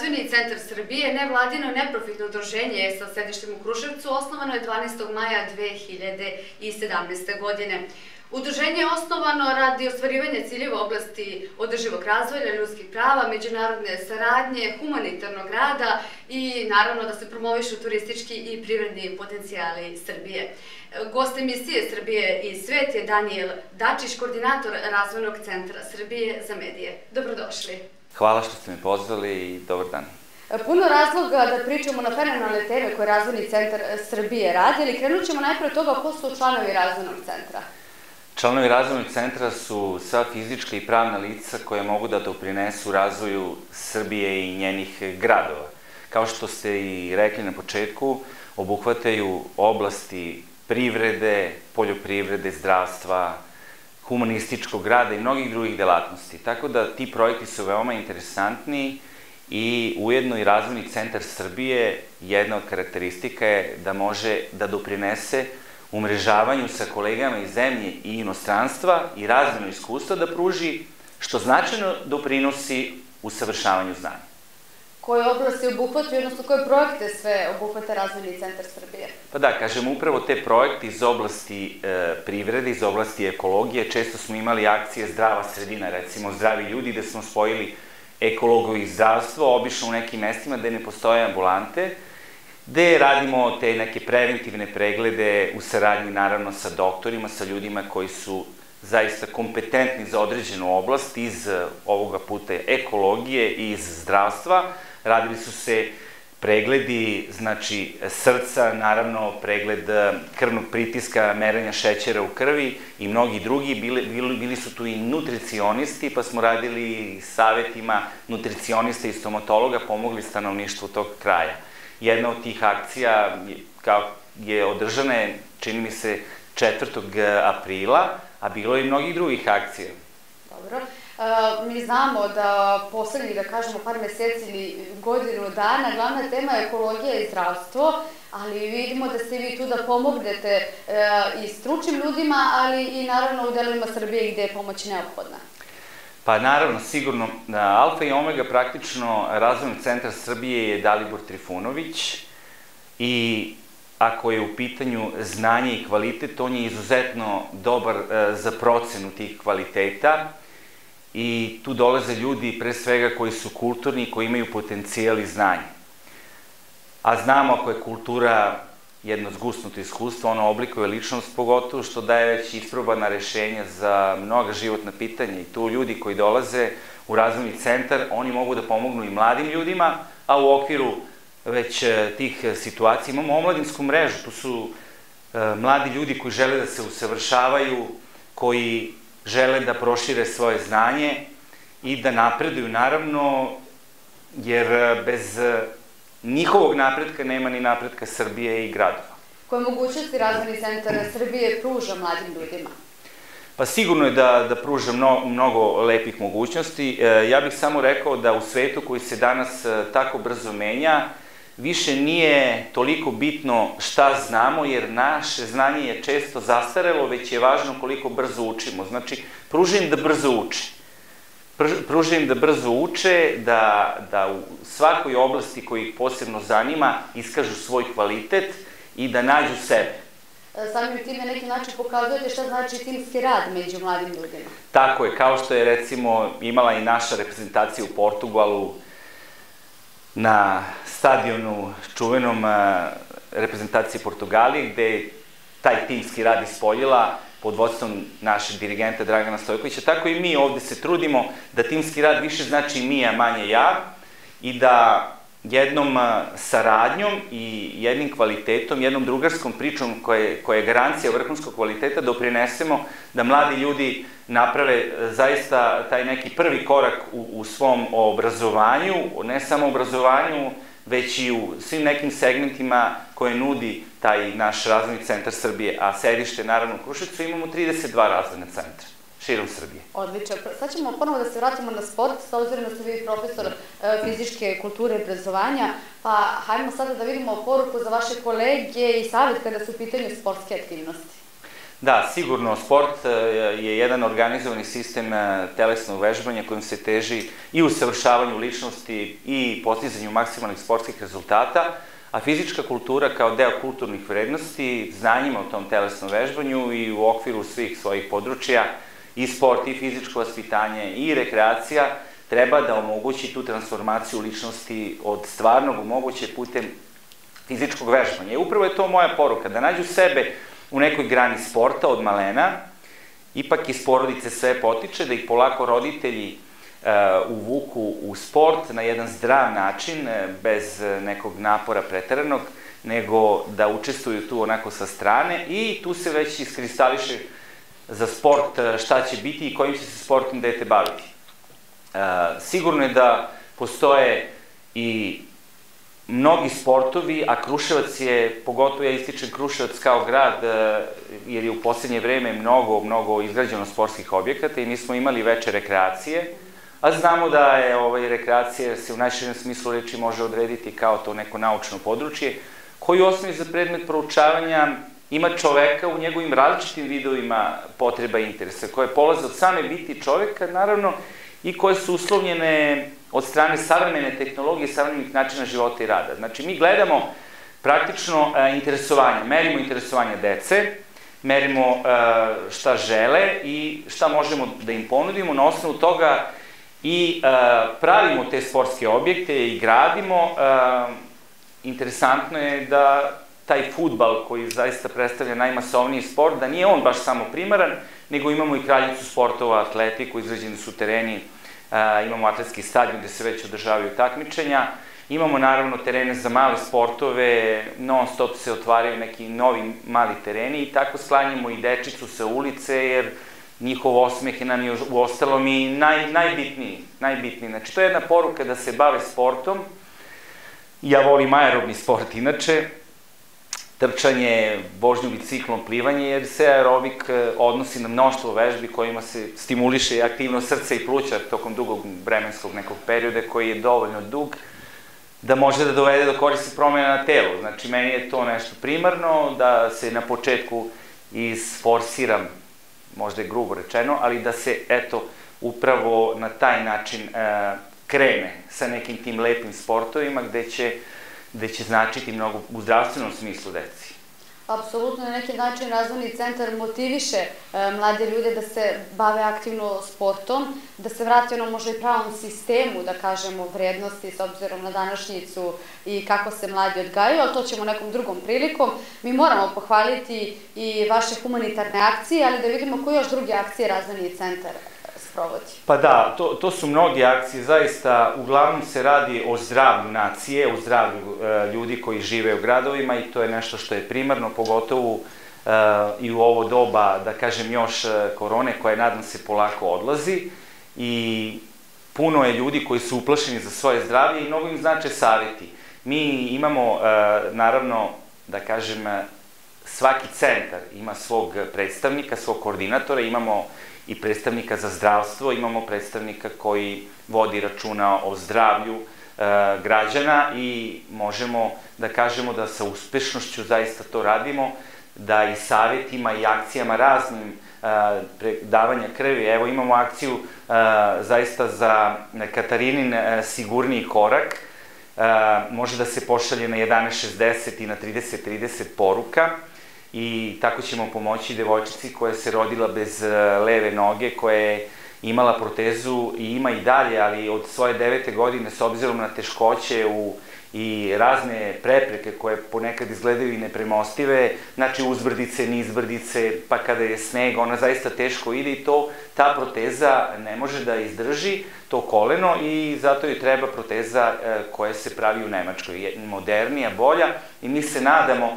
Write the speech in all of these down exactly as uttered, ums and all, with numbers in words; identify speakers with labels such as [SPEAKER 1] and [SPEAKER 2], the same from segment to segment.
[SPEAKER 1] Razvojni centar Srbije, nevladino neprofitno udruženje sa sedištem u Kruševcu, osnovano je dvanaestog maja dve hiljade sedamnaeste. godine. Udruženje je osnovano radi ostvarivanja ciljeva u oblasti održivog razvoja, ljudskih prava, međunarodne saradnje, humanitarnog rada i naravno da se promovišu turistički i privredni potencijali Srbije. Gost emisije Srbije i svet je Danijel Dačić, koordinator Razvojnog centra Srbije za medije. Dobrodošli.
[SPEAKER 2] Hvala što ste me pozvali i dobar dan.
[SPEAKER 1] Puno razloga da pričamo na fenomenalne teme koje Razvojni centar Srbije radi, ali krenut ćemo najpre od toga ko su članovi Razvojnog centra.
[SPEAKER 2] Članovi Razvojnog centra su sva fizička i pravna lica koje mogu da doprinesu razvoju Srbije i njenih gradova. Kao što ste i rekli na početku, obuhvataju oblasti privrede, poljoprivrede, zdravstva, humanističkog rada i mnogih drugih delatnosti. Tako da ti projekti su veoma interesantni i ujedno i Razvojni centar Srbije, jedna od karakteristika je da može da doprinese umrežavanju sa kolegama iz zemlje i inostranstva i razmenu iskustva da pruži što značajno doprinosi usavršavanju znanja.
[SPEAKER 1] Koje oblasti obuhvataju, odnosno koje projekte sve obuhvata Razvojni centar Srbije?
[SPEAKER 2] Pa da, kažemo upravo te projekte iz oblasti privrede, iz oblasti ekologije. Često smo imali akcije Zdrava sredina, recimo Zdravi ljudi, gde smo spojili ekologu i zdravstvo, obično u nekim mestima gde ne postoje ambulante, gde radimo te neke preventivne preglede u saradnji naravno sa doktorima, sa ljudima koji su zaista kompetentni za određenu oblast iz ovoga puta ekologije i iz zdravstva. Radili su se pregledi, znači srca, naravno pregled krvnog pritiska, merenja šećera u krvi i mnogi drugi. Bili su tu i nutricionisti, pa smo radili savetima nutricionista i stomatologa, pomogli stanovništvu tog kraja. Jedna od tih akcija je održana, čini mi se, četvrtog aprila, a bilo je i mnogih drugih akcija.
[SPEAKER 1] Dobro. Mi znamo da poslednjih, da kažemo, par meseci ili godinu dana, glavna tema je ekologija i zdravstvo, ali vidimo da ste vi tu da pomognete i stručnim ljudima, ali i naravno u delovima Srbije gde je pomoć neophodna.
[SPEAKER 2] Pa naravno, sigurno, alfa i omega praktično Razvojnog centra Srbije je Dalibor Trifunović i ako je u pitanju znanje i kvalitet, on je izuzetno dobar za procenu tih kvaliteta i tu dolaze ljudi pre svega koji su kulturni, koji imaju potencijal i znanje. A znamo ako je kultura jedno zgusnuto iskustvo, ono oblikuje ličnost, pogotovo što daje već isprobana rešenja za mnoga životna pitanja i tu ljudi koji dolaze u Razvojni centar, oni mogu da pomognu i mladim ljudima, a u okviru već tih situacija imamo omladinsku mrežu, tu su mladi ljudi koji žele da se usavršavaju, koji žele da prošire svoje znanje i da napreduju, naravno, jer bez njihovog napretka nema ni napretka Srbije i gradova.
[SPEAKER 1] Koje mogućnosti Razvojni centar Srbije pruža mladim ljudima?
[SPEAKER 2] Pa sigurno je da pruža mnogo lepih mogućnosti. Ja bih samo rekao da u svetu koji se danas tako brzo menja, više nije toliko bitno šta znamo, jer naše znanje je često zastarelo, već je važno koliko brzo učimo. Znači, pruža im da brzo uče. Pruža im da brzo uče, da u svakoj oblasti koji ih posebno zanima iskažu svoj kvalitet i da nađu sebe.
[SPEAKER 1] Samim tim na neki način pokazujete šta znači timski rad među mladim ljudima.
[SPEAKER 2] Tako je, kao što je recimo imala i naša reprezentacija u Portugalu na stadionu čuvenom reprezentacije Portugalije, gde je taj timski rad ispoljila pod vodstvom našeg dirigenta Dragana Stojkovića. Tako i mi ovde se trudimo da timski rad više znači mi, a manje ja, i da jednom saradnjom i jednim kvalitetom, jednom drugarskom pričom koja je garancija vrhunskog kvaliteta doprinesemo da mladi ljudi naprave zaista taj neki prvi korak u svom obrazovanju, ne samo obrazovanju, već i u svim nekim segmentima koje nudi taj naš Razvojni centar Srbije, a sedište naravno u Kruševcu, imamo trideset dva razvojna centra širom Srbije.
[SPEAKER 1] Odlično. Sad ćemo ponovo da se vratimo na sport, s obzirom da ste vi profesor fizičke kulture i obrazovanja, pa hajmo sada da vidimo poruku za vaše kolege i savjet kada su u pitanju sportske aktivnosti.
[SPEAKER 2] Da, sigurno, sport je jedan organizovani sistem telesnog vežbanja kojim se teži i usavršavanju ličnosti i postizanju maksimalnih sportskih rezultata, a fizička kultura kao deo kulturnih vrednosti, znanjima o tom telesnom vežbanju i u okviru svih svojih područja, i sport, i fizičko vaspitanje, i rekreacija, treba da omogući tu transformaciju ličnosti od stvarnog u moguće putem fizičkog vežbanja. I upravo je to moja poruka, da nađu sebe u nekoj grani sporta od malena, ipak iz porodice sve potiče, da ih polako roditelji uvuku u sport na jedan zdrav način, bez nekog napora preteranog, nego da učestvuju tu onako sa strane i tu se već iskristališe za sport šta će biti i kojim će se sportom dete baviti. Sigurno je da postoje i mnogi sportovi, a Kruševac je, pogotovo ja ističem Kruševac kao grad, jer je u poslednje vreme mnogo, mnogo izgrađeno sportskih objekata i mi smo imali veće rekreacije, a znamo da je rekreacija se u najširem smislu reči može odrediti kao to neko naučno područje, koji u osnovi za predmet proučavanja ima čoveka u njegovim različitim vidovima potreba i interesa, koje polaze od same biti čoveka, naravno, i koje su uslovljene od strane savremene tehnologije, savremenih načina života i rada. Znači, mi gledamo praktično interesovanje, merimo interesovanje dece, merimo šta žele i šta možemo da im ponudimo, na osnovu toga i pravimo te sportske objekte i gradimo. Interesantno je da taj fudbal koji zaista predstavlja najmasovniji sport, da nije on baš samo primaran, nego imamo i kraljicu sportova, atletiku, izgrađeni su tereni, imamo atletski stadion gde se već održavaju takmičenja, imamo naravno terene za male sportove, non stop se otvaraju neki novi mali tereni i tako sklanjamo i dečicu sa ulice, jer njihov osmeh je nam je u ostalom i najbitniji, najbitniji. Znači, to je jedna poruka da se bave sportom. Ja volim aerobni sport inače, trčanje, vožnju biciklom, plivanje, jer se aerobik odnosi na mnoštvo vežbi kojima se stimuliše aktivnost srca i pluća tokom dugog vremenskog nekog perioda koji je dovoljno dug da može da dovede do korisne promjene na telu. Znači, meni je to nešto primarno, da se na početku isforsiram, možda je grubo rečeno, ali da se, eto, upravo na taj način krene sa nekim tim lepim sportovima gde će gde će značiti mnogo u zdravstvenom smislu deci.
[SPEAKER 1] Apsolutno, na neki način razvojni centar motiviše mlade ljude da se bave aktivno sportom, da se vrati ono možda i pravom sistemu, da kažemo, vrednosti s obzirom na današnjicu i kako se mladi odgajaju, ali to ćemo nekom drugom prilikom. Mi moramo pohvaliti i vaše humanitarne akcije, ali da vidimo koje još druge akcije razvojni centar sprovodi.
[SPEAKER 2] Pa da, to su mnoge akcije, zaista uglavnom se radi o zdravlju nacije, o zdravlju ljudi koji žive u gradovima i to je nešto što je primarno, pogotovo i u ovo doba, da kažem, još korone koja, nadam se, polako odlazi i puno je ljudi koji su uplašeni za svoje zdravlje i mnogo im znače saveti. Mi imamo, naravno, da kažem, svaki centar ima svog predstavnika, svog koordinatora, imamo i predstavnika za zdravstvo, imamo predstavnika koji vodi računa o zdravlju građana i možemo da kažemo da sa uspešnošću zaista to radimo, da i savjetima i akcijama raznim davanja krvi, evo imamo akciju zaista za Katarinin sigurniji korak, može da se pošalje na jedanaest šezdeset i na trideset trideset poruka, i tako ćemo pomoći devojčici koja se rodila bez leve noge, koja je imala protezu i ima i dalje, ali od svoje devete godine, s obzirom na teškoće i razne prepreke koje ponekad izgledaju i nepremostive, znači uzbrdice, nizbrdice, pa kada je sneg, ona zaista teško ide i to, ta proteza ne može da izdrži to koleno i zato joj treba proteza koja se pravi u Nemačkoj, modernija, bolja, i mi se nadamo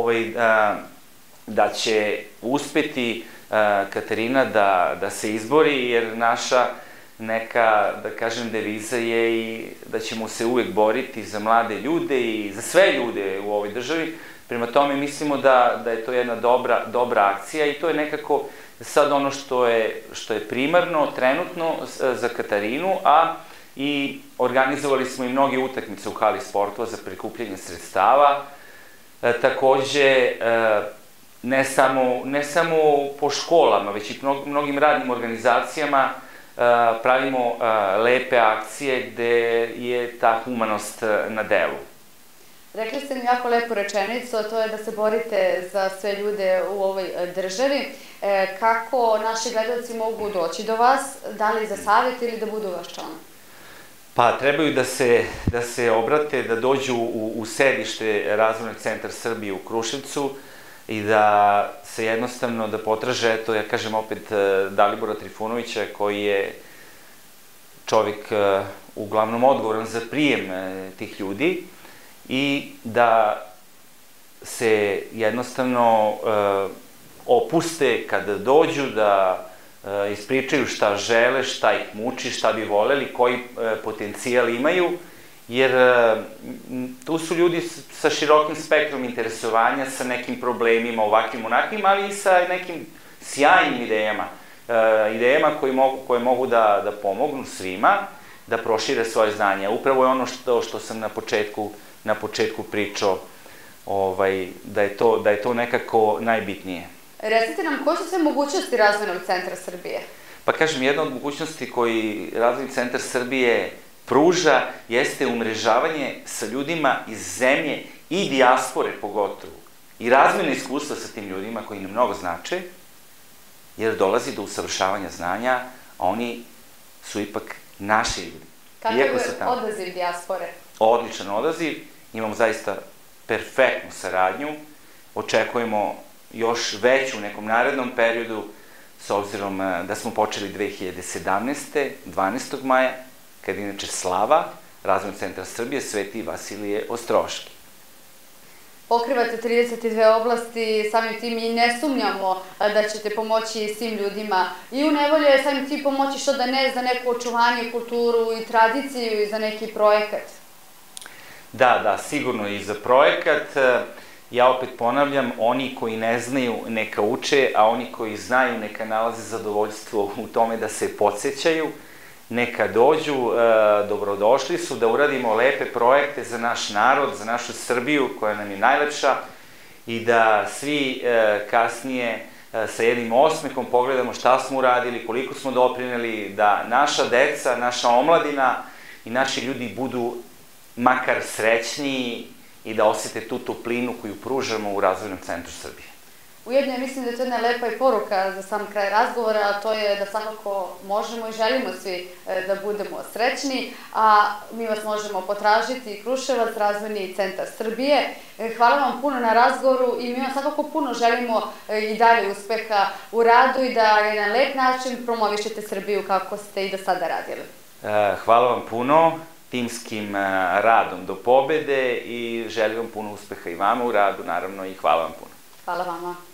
[SPEAKER 2] da će uspeti Katarina da se izbori, jer naša neka, da kažem, deviza je i da ćemo se uvek boriti za mlade ljude i za sve ljude u ovoj državi. Prema tome mislimo da je to jedna dobra akcija i to je nekako sad ono što je primarno, trenutno za Katarinu, a i organizovali smo i mnoge utakmice u hali sportova za prikupljanje sredstava. Takođe, ne samo, ne samo po školama, već i mnogim radnim organizacijama pravimo lepe akcije gde je ta humanost na delu.
[SPEAKER 1] Rekli ste mi jako lepu rečenicu, a to je da se borite za sve ljude u ovoj državi. Kako naši gledalci mogu doći do vas? Da li za savjet ili da budu vaš član?
[SPEAKER 2] Pa, trebaju da se, da se obrate, da dođu u, u sedište Razvojnog centra Srbije u Kruševcu i da se jednostavno da potraže, eto, ja kažem opet, Dalibora Trifunovića, koji je čovjek uglavnom odgovoran za prijem tih ljudi, i da se jednostavno opuste kada dođu, da ispričaju šta žele, šta ih muči, šta bi voleli, koji potencijal imaju, jer tu su ljudi sa širokim spektrom interesovanja, sa nekim problemima, ovakvim, onakvim, ali i sa nekim sjajnim idejama, idejama koje mogu da pomognu svima, da prošire svoje znanje. Upravo je ono što sam na početku na početku pričao, da je to nekako najbitnije.
[SPEAKER 1] Recite nam, koje su sve mogućnosti Razvojnog centra Srbije?
[SPEAKER 2] Pa kažem, jedna od mogućnosti koji Razvojni centar Srbije pruža jeste umrežavanje sa ljudima iz zemlje i dijaspore pogotovo. I razmjena iskustva sa tim ljudima koji nam mnogo znače, jer dolazi do usavršavanja znanja, a oni su ipak naši ljudi.
[SPEAKER 1] Kakav je odaziv dijaspore?
[SPEAKER 2] Odličan odaziv, imamo zaista perfektnu saradnju, očekujemo još veću u nekom narednom periodu, s obzirom da smo počeli dve hiljade sedamnaeste. dvanaestog maja, kada je inače slava Razvojnog centra Srbije Sveti Vasilije Ostroški.
[SPEAKER 1] Pokrivate trideset dve oblasti, samim tim i ne sumnjamo da ćete pomoći svim ljudima i u nevolji, samim tim pomoći što da ne za neko očuvanje, kulturu i tradiciju i za neki projekat.
[SPEAKER 2] Da, da, sigurno i za projekat. Ja opet ponavljam, oni koji ne znaju neka uče, a oni koji znaju neka nalaze zadovoljstvo u tome da se podsjećaju, neka dođu, dobrodošli su da uradimo lepe projekte za naš narod, za našu Srbiju koja nam je najlepša i da svi kasnije sa jednim osmehom pogledamo šta smo uradili, koliko smo doprineli, da naša deca, naša omladina i naši ljudi budu makar srećniji i da osete tu toplinu koju pružamo u Razvojnom centru Srbije.
[SPEAKER 1] Ujedno, ja mislim da je to jedna lepa i poruka za sam kraj razgovora, a to je da svakako možemo i želimo svi da budemo srećni, a mi vas možemo potražiti Kruševac, Razvojni centar Srbije. Hvala vam puno na razgovoru i mi vam svakako puno želimo i dalje uspeha u radu i da na lep način promovišete Srbiju kako ste i do sada radili.
[SPEAKER 2] Hvala vam puno, timskim radom do pobede i želim vam puno uspeha i vama u radu, naravno, i hvala vam puno.
[SPEAKER 1] Hvala vama.